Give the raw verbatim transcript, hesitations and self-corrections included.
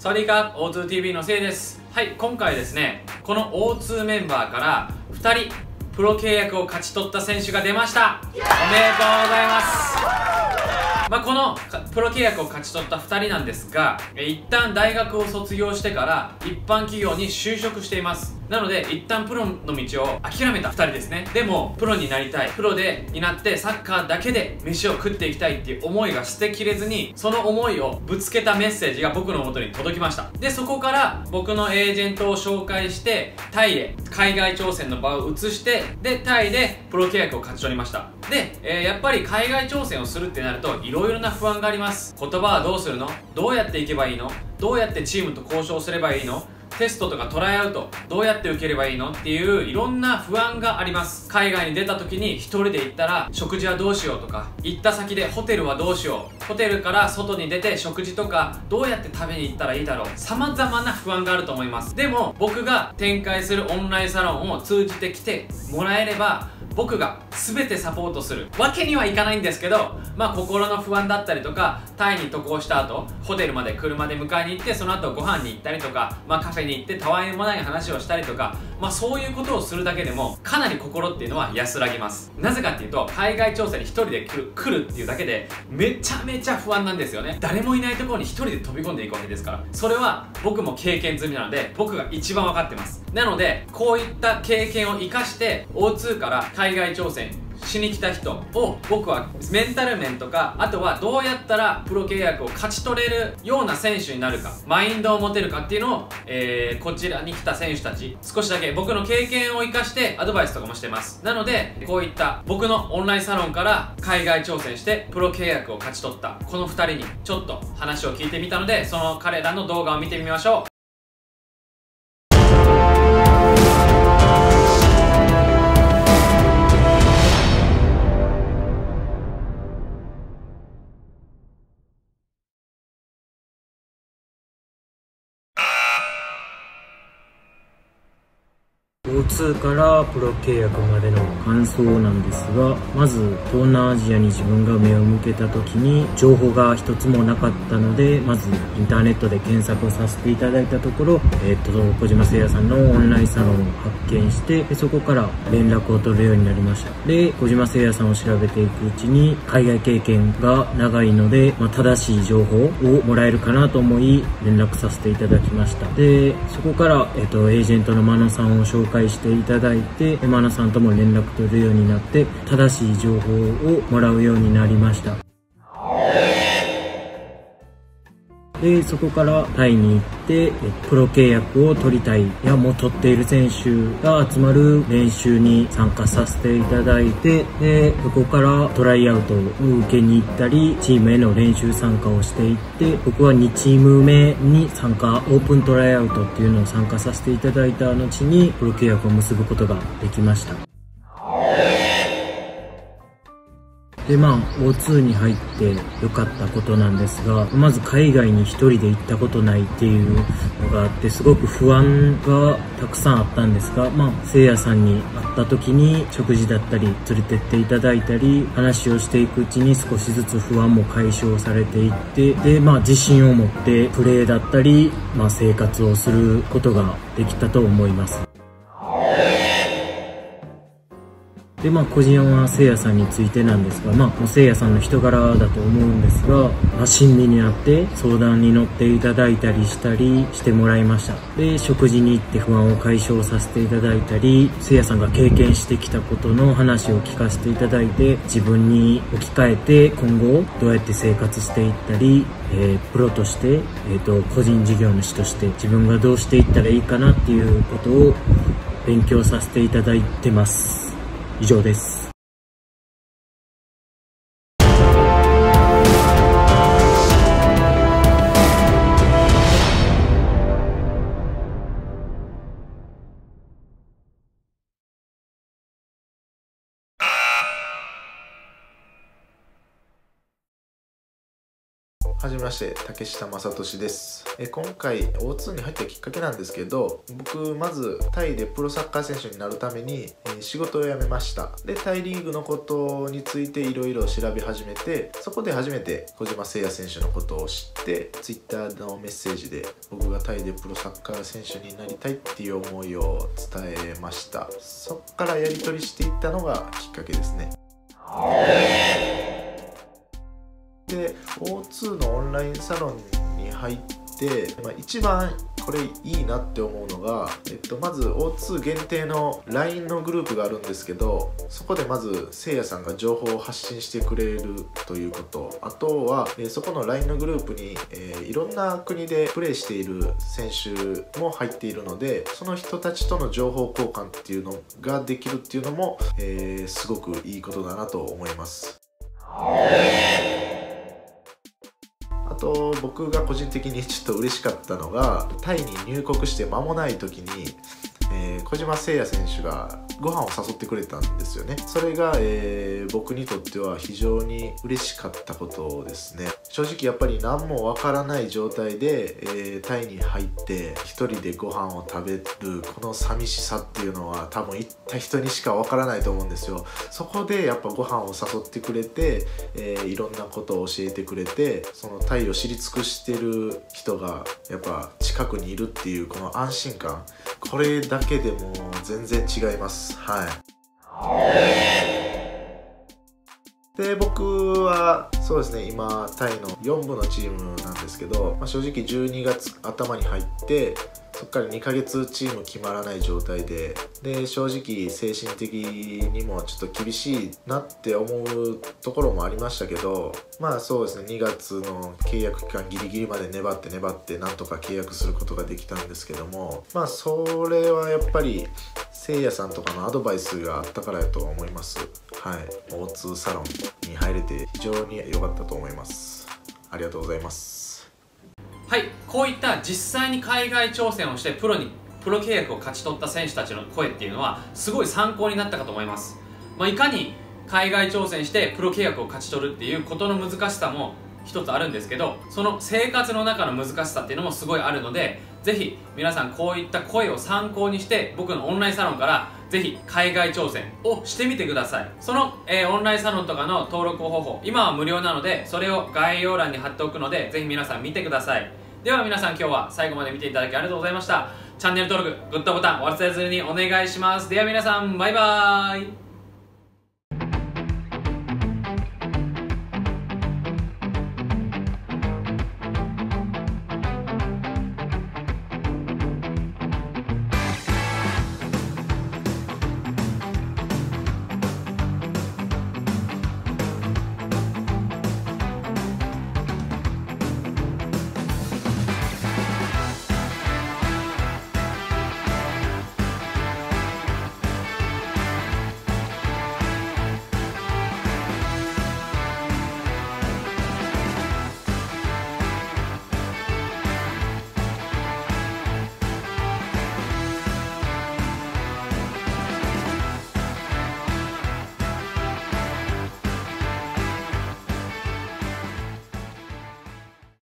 サワディーカー オーツーティーブイ のせいです。はい、今回ですね、この オーツー メンバーからふたりプロ契約を勝ち取った選手が出ました。おめでとうございます。まあ、このプロ契約を勝ち取ったふたりなんですが、一旦大学を卒業してから一般企業に就職しています。なので一旦プロの道を諦めたふたりですね。でもプロになりたい、プロでになってサッカーだけで飯を食っていきたいっていう思いが捨てきれずに、その思いをぶつけたメッセージが僕の元に届きました。でそこから僕のエージェントを紹介してタイへ海外挑戦の場を移して、でタイでプロ契約を勝ち取りました。で、えー、やっぱり海外挑戦をするってなるといろいろな不安があります。言葉はどうするの？どうやっていけばいいの？どうやってチームと交渉すればいいの？テストとかトライアウトどうやって受ければいいのっていういろんな不安があります。海外に出た時に一人で行ったら食事はどうしようとか、行った先でホテルはどうしよう、ホテルから外に出て食事とかどうやって食べに行ったらいいだろう、様々な不安があると思います。でも僕が展開するオンラインサロンを通じて来てもらえれば、僕が全てサポートするわけにはいかないんですけど、まあ心の不安だったりとか、タイに渡航した後ホテルまで車で迎えに行って、その後ご飯に行ったりとか、まあカフェに行ってたわいもない話をしたりとか、まあそういうことをするだけでもかなり心っていうのは安らぎます。なぜかっていうと、海外調査に一人で来る来るっていうだけでめちゃめちゃ不安なんですよね。誰もいないところに一人で飛び込んでいくわけですから、それは僕も経験済みなので僕が一番分かってます。なのでこういった経験を生かして オーツー から海外挑戦しに来た人を僕はメンタル面とか、あとはどうやったらプロ契約を勝ち取れるような選手になるか、マインドを持てるかっていうのを、えー、こちらに来た選手たち少しだけ僕の経験を生かしてアドバイスとかもしてます。なのでこういった僕のオンラインサロンから海外挑戦してプロ契約を勝ち取ったこのふたりにちょっと話を聞いてみたので、その彼らの動画を見てみましょう。 オーツー からプロ契約までの感想なんですが、まず東南アジアに自分が目を向けた時に情報が一つもなかったので、まずインターネットで検索をさせていただいたところ、えー、っと小島誠也さんのオンラインサロンを発見して、でそこから連絡を取るようになりました。で小島誠也さんを調べていくうちに海外経験が長いので、まあ、正しい情報をもらえるかなと思い連絡させていただきました。でそこから、えー、っとエージェントの真野さんを紹介していただいて、真野さんとも連絡取るようになって正しい情報をもらうようになりました。でそこからタイに行ってプロ契約を取りたい、いやもう取っている選手が集まる練習に参加させていただいて、でそこからトライアウトを受けに行ったりチームへの練習参加をしていって、僕はにチーム目に参加、オープントライアウトっていうのを参加させていただいた後にプロ契約を結ぶことができました。でまあ オーツー に入って良かったことなんですが、まず海外に一人で行ったことないっていうのがあって、すごく不安がたくさんあったんですが、まあせいやさんに会った時に食事だったり連れてっていただいたり話をしていくうちに少しずつ不安も解消されていって、でまあ自信を持ってプレーだったり、まあ、生活をすることができたと思います。でまあ個人はせいやさんについてなんですが、まあもうせいやさんの人柄だと思うんですが、まあ、親身になって相談に乗っていただいたりしたりしてもらいました。で食事に行って不安を解消させていただいたり、せいやさんが経験してきたことの話を聞かせていただいて、自分に置き換えて今後どうやって生活していったり、えー、プロとして、えーと、個人事業主として自分がどうしていったらいいかなっていうことを勉強させていただいてます。以上です。 はじめまして、竹下正俊です。え今回 オーツー に入ったきっかけなんですけど、僕まずタイでプロサッカー選手になるために、え仕事を辞めました。でタイリーグのことについていろいろ調べ始めて、そこで初めて小島誠也選手のことを知って、 Twitter のメッセージで僕がタイでプロサッカー選手になりたいっていう思いを伝えました。そっからやり取りしていったのがきっかけですね。で オーツー のオンラインサロンに入って、まあ、一番これいいなって思うのが、えっと、まず オーツー 限定の ライン のグループがあるんですけど、そこでまずせいやさんが情報を発信してくれるということ、あとは、えー、そこの ライン のグループに、えー、いろんな国でプレーしている選手も入っているので、その人たちとの情報交換っていうのができるっていうのも、えー、すごくいいことだなと思います。あと僕が個人的にちょっと嬉しかったのが、タイに入国して間もない時に、えー、小島誠也選手がご飯を誘ってくれたんですよね。それが、えー、僕にとっては非常に嬉しかったことですね。正直やっぱり何もわからない状態で、えー、タイに入って一人でご飯を食べるこの寂しさっていうのは多分行った人にしかわからないと思うんですよ。そこでやっぱご飯を誘ってくれて、えー、いろんなことを教えてくれて、そのタイを知り尽くしてる人がやっぱ近くにいるっていうこの安心感、これだけでも全然違います。はい。で僕はそうですね、今タイのよんぶのチームなんですけど、まあ、正直じゅうにがつ頭に入ってそこからにかげつチーム決まらない状態で、で正直精神的にもちょっと厳しいなって思うところもありましたけど、まあそうですね、にがつの契約期間ギリギリまで粘って粘ってなんとか契約することができたんですけども、まあそれはやっぱりせいやさんとかのアドバイスがあったからやと思います。はい、オーツー サロンに入れて非常に良かったと思います。ありがとうございます。 はい、こういった実際に海外挑戦をしてプロにプロ契約を勝ち取った選手たちの声っていうのはすごい参考になったかと思います。まあ、いかに海外挑戦してプロ契約を勝ち取るっていうことの難しさも一つあるんですけど、その生活の中の難しさっていうのもすごいあるので、ぜひ皆さんこういった声を参考にして僕のオンラインサロンからぜひ海外挑戦をしてみてください。その、えー、オンラインサロンとかの登録方法、今は無料なのでそれを概要欄に貼っておくのでぜひ皆さん見てください。では皆さん今日は最後まで見ていただきありがとうございました。チャンネル登録、グッドボタン忘れずにお願いします。では皆さんバイバーイ。